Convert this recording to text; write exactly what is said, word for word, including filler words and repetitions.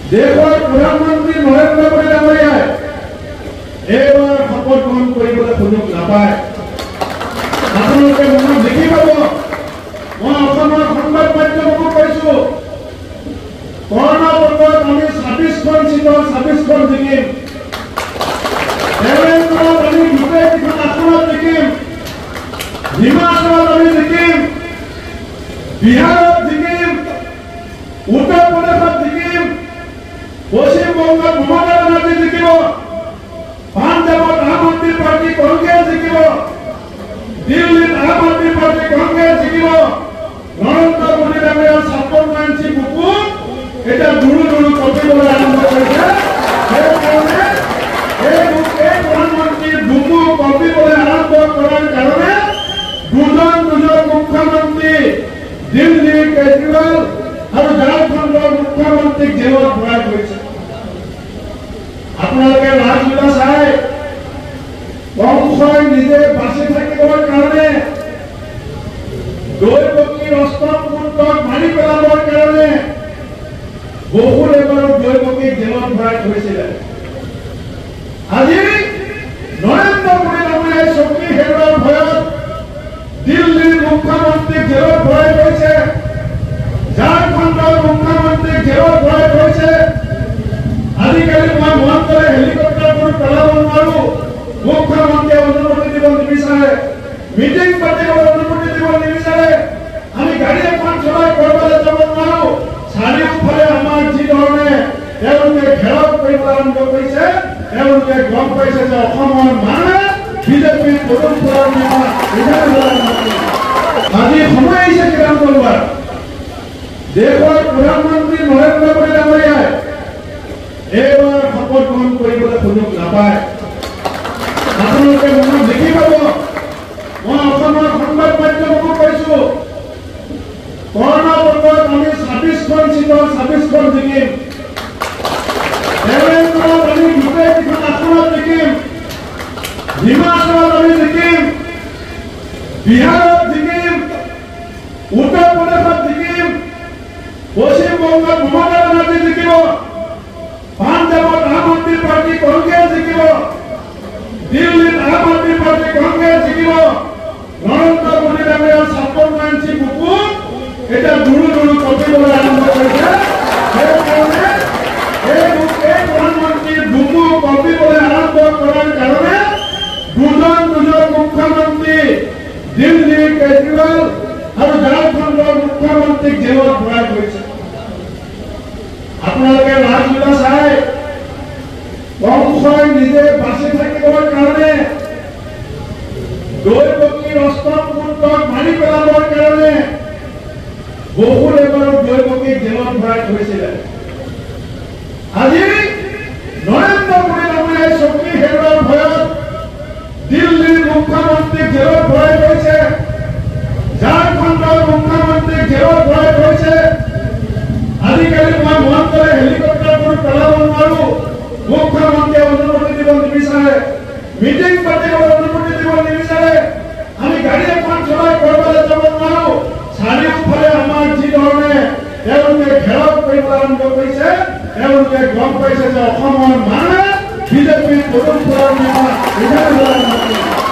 দেশৰ প্ৰধানমন্ত্ৰী নৰেন্দ্ৰ মোদী ডাঙৰীয়াই এইবাৰ শপত গ্ৰহণ কৰিবলৈ সুযোগ নাপায়। আপোনালোকে মনত লিখি পাব, মই অসমৰ সংবাদ মাধ্যমকো কৈছো, কৰ্ণাটকত আমি ছাব্বিছখন চিটৰ ছাব্বিছখন জিকিম, তেলেংগানাত আমি গোটেইকেইখন আসনত জিকিম, হিমাচলত আমি জিকিম, বিহাৰত জিকিম, উত্তৰ প্ৰদেশত জিকিম, পশ্চিমবংগত মমতা বেনাৰ্জী জিকিব, পাঞ্জাবত আম আদমি পাৰ্টি কংগ্ৰেছ জিকিব, দিল্লীত আম আদমি পাৰ্টি কংগ্ৰেছ জিকিব। নৰেন্দ্ৰ মোদী ডাঙৰীয়াৰ ছাপন্ন ইঞ্চি বুকু এতিয়া দুৰু দুৰু কপিবলৈ আৰম্ভ কৰিছে। সেইকাৰণে এই প্ৰধানমন্ত্ৰীৰ বুকু কপিবলৈ আৰম্ভ কৰাৰ কাৰণে দুজন দুজন মুখ্যমন্ত্ৰী দিল্লী কেজৰিৱাল আৰু ঝাৰখণ্ডৰ মুখ্যমন্ত্ৰীক জেলত ভৰাই থৈছে। আপোনালোকে ৰাজলীলা চাই কংসই নিজে বাচি থাকিবৰ কাৰণে, দৈৱকীৰ অষ্টম পুত্ৰক মাৰি পেলাবৰ কাৰণে বহুদেৱৰ দৈৱকীক জেলত ভৰাই থৈছিলে। আজি নৰেন্দ্ৰ মোদী ডাঙৰীয়াই চকী হেৰুৱাৰ ভয়ত দিল্লীৰ মুখ্যমন্ত্ৰীক জেলত ভৰাই থৈছে, ঝাৰখণ্ডৰ মুখ্যমন্ত্ৰীক জেলত ভৰাই থৈছে। আজিকালি মই মন গ'লে হেলিকপ্টাৰবোৰ পেলাব নোৱাৰো, মুখ্যমন্ত্ৰীয়ে অনুমতি দিব নিবিচাৰে, মিটিং পাতিবলৈ অনুমতি দিব নিবিচাৰে, আমি গাড়ী এখন চলাই কৰবালৈ যাব নোৱাৰো। চাৰিওফালে আমাৰ যি ধৰণে তেওঁলোকে ঘেৰাও কৰিব আৰম্ভ কৰিছে, তেওঁলোকে গম পাইছে যে অসমৰ মানুহে বিজেপিৰ পদুম ফুলৰ আজি সময় আহিছে সিদ্ধান্ত লোৱাৰ। দেশৰ প্ৰধানমন্ত্ৰী নৰেন্দ্ৰ মোদী ডাঙৰীয়াই এইবাৰ শপত গ্ৰহণ কৰিবলৈ সুযোগ নাপায়। আপোনালোকে মনত লিখি পাব, মই অসমৰ সংবাদ মাধ্যমকো কৈছো, কৰ্ণাটকত আমি ছাব্বিছখন চিটৰ ছাব্বিছখন জিকিম, তেলেংগানাত আমি গোটেইকেইখন আসনত জিকিম, হিমাচলত আমি জিকিম, বিহাৰত জিকিম, উত্তৰ প্ৰদেশত জিকিম, পশ্চিমবংগত মমতা বেনাৰ্জী জিকিব, পাঞ্জাবত আম আদমি পাৰ্টি কংগ্ৰেছ জিকিব, দিল্লীত আম আদমি পাৰ্টি কংগ্ৰেছ জিকিব। নৰেন্দ্ৰ মোদী ডাঙৰীয়াৰ ছাপন্ন ইঞ্চি বুকু এতিয়া দুৰু দুৰু কপিবলৈ আৰম্ভ কৰিছে। সেইকাৰণে এই প্ৰধানমন্ত্ৰীৰ বুকু কপিবলৈ আৰম্ভ কৰাৰ কাৰণে দুজন দুজন মুখ্যমন্ত্ৰী দিল্লী কেজৰিৱাল আৰু ঝাৰখণ্ডৰ মুখ্যমন্ত্ৰীক জেলত ভৰাই থৈছে। আপোনালোকে ৰাজলীলা চাই কংসই নিজে বাচি থাকিবৰ কাৰণে, দৈৱকীৰ অষ্টম পুত্ৰক মাৰি পেলাবৰ কাৰণে বহুদেৱৰ দৈৱকীক জেলত ভৰাই থৈছিলে। আজি নৰেন্দ্ৰ মোদী ডাঙৰীয়াই চকী হেৰুৱাৰ ভয়ত দিল্লীৰ মুখ্যমন্ত্ৰীক জেলত ভৰাই থৈছে, ঝাৰখণ্ডৰ মুখ্যমন্ত্ৰীক জেলত ভৰাই থৈছে। আজিকালি মই মন গ'লে হেলিকপ্টাৰবোৰ পেলাব নোৱাৰো, মুখ্যমন্ত্ৰীয়ে অনুমতি দিব নিবিচাৰে, মিটিং পাতিবলৈ অনুমতি দিব নিবিচাৰে, আমি গাড়ী এখন চলাই কৰবালৈ যাব নোৱাৰো। চাৰিওফালে আমাৰ যি ধৰণে তেওঁলোকে ঘেৰাও কৰিব আৰম্ভ কৰিছে, তেওঁলোকে গম পাইছে যে অসমৰ মানুহে বিজেপিৰ পদুম ফুলৰ